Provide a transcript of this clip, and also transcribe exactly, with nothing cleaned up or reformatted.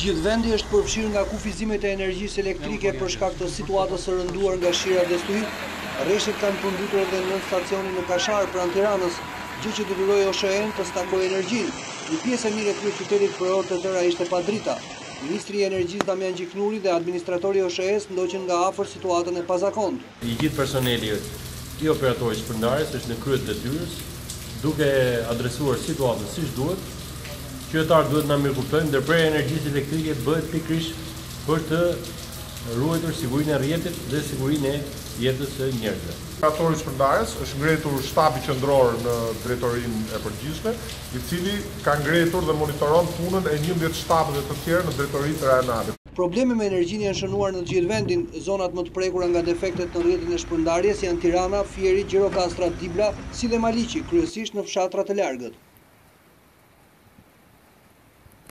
Gjithë vendi është përfshirë nga kufizimet e energjisë elektrike për shkak të situatës së rënduar nga shira Destuit. Rreshtet kanë përmbytur edhe në stacionin në Kashar pranë Tiranës, gjë që detyroi O S H E-n të stakojë energjinë. Një pjesë e mirë e kryeqytetit për orë të tëra ishte pa drita. Ministri i Energjisë Damian Gjiknuri dhe administratori O S H E-s ndoqën nga afër situatën e pazakontë. I gjithë personeli i operatorit shpërndarjes është në krye të detyrës, duke adresuar situatën siç duhet. Qytetarët duhet na mirëkuptojnë, ndërprerja e energjisë elektrike bëhet pikërisht për të ruajtur sigurinë e rrjetit dhe sigurinë e jetës së njerëzve. Operatori shpërndarjes është ngretur shtabi qendror në drejtorinë e përgjithshme, i cili ka ngretur dhe monitoron punën e njëmbëdhjetë shtabeve të tjerë në drejtoritë të rajonalit. Probleme me energjinë janë shënuar në të gjithë vendin. Zonat më të prekura nga defektet në rrjetin e shpërndarjes janë Tirana, Fieri, Gjirokastra, Dibra, si dhe Maliqi, kryesisht në fshatrat e largët.